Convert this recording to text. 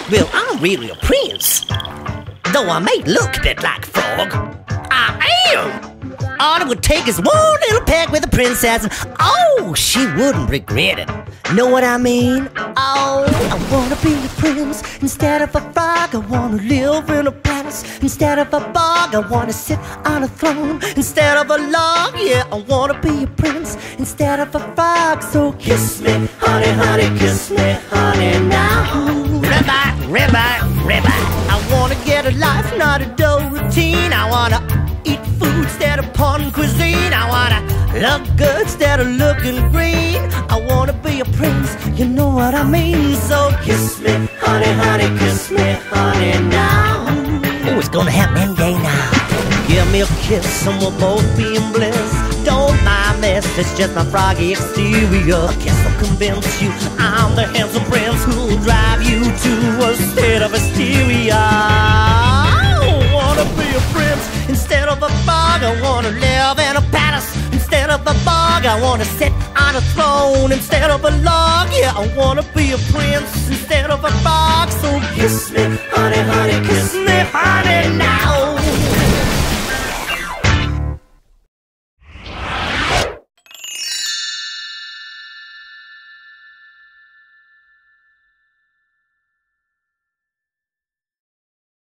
Well, I'm really a prince. Though I may look a bit like a frog, I am. All it would take is one little peck with a princess, and oh, she wouldn't regret it. Know what I mean? Oh, I wanna be a prince instead of a frog. I wanna live in a palace instead of a bog. I wanna sit on a throne instead of a log. Yeah, I wanna be a prince instead of a frog. So kiss me, honey, honey, kiss me, honey, now. Rabbi, rabbi, rabbi. I wanna get a life, not a dull routine. I wanna eat food instead of porn cuisine. I wanna look good instead of looking green. I wanna be a prince, you know what I mean. So kiss me, honey, honey, kiss me, honey, now. Oh, it's gonna happen any day now. Give me a kiss and we'll both be in bliss. Don't mind this, it's just my froggy exterior. A kiss will convince you I'm the handsome prince who'll drive you to a state of hysteria. I wanna be a prince instead of a frog. I wanna live in a palace instead of a bog. I wanna sit on a throne instead of a log. Yeah, I wanna be a prince instead of a frog. So kiss me, honey, honey, kiss me, honey, now.